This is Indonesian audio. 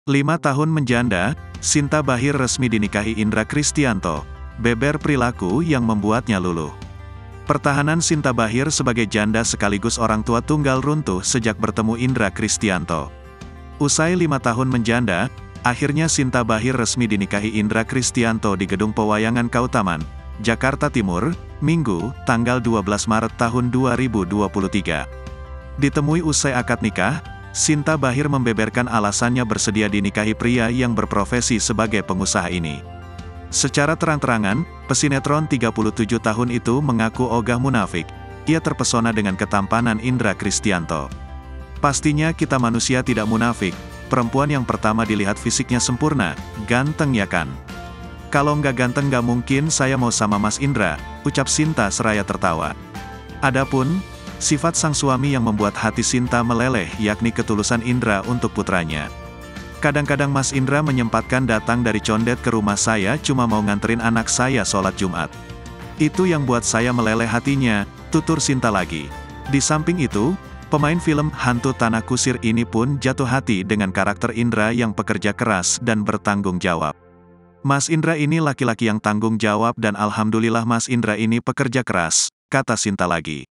5 tahun menjanda, Sinta Bachir resmi dinikahi Indra Kristianto. Beber perilaku yang membuatnya luluh. Pertahanan Sinta Bachir sebagai janda sekaligus orang tua tunggal runtuh sejak bertemu Indra Kristianto. Usai 5 tahun menjanda, akhirnya Sinta Bachir resmi dinikahi Indra Kristianto di Gedung Pewayangan Kautaman, Jakarta Timur, Minggu, tanggal 12 Maret tahun 2023. Ditemui usai akad nikah, Sinta Bachir membeberkan alasannya bersedia dinikahi pria yang berprofesi sebagai pengusaha ini. Secara terang-terangan, pesinetron 37 tahun itu mengaku ogah munafik. Ia terpesona dengan ketampanan Indra Kristianto. Pastinya kita manusia tidak munafik, perempuan yang pertama dilihat fisiknya sempurna, ganteng ya kan? Kalau nggak ganteng nggak mungkin saya mau sama Mas Indra, ucap Sinta seraya tertawa. Adapun sifat sang suami yang membuat hati Sinta meleleh yakni ketulusan Indra untuk putranya. Kadang-kadang Mas Indra menyempatkan datang dari Condet ke rumah saya cuma mau nganterin anak saya sholat Jumat. Itu yang buat saya meleleh hatinya, tutur Sinta lagi. Di samping itu, pemain film Hantu Tanah Kusir ini pun jatuh hati dengan karakter Indra yang pekerja keras dan bertanggung jawab. Mas Indra ini laki-laki yang tanggung jawab dan alhamdulillah Mas Indra ini pekerja keras, kata Sinta lagi.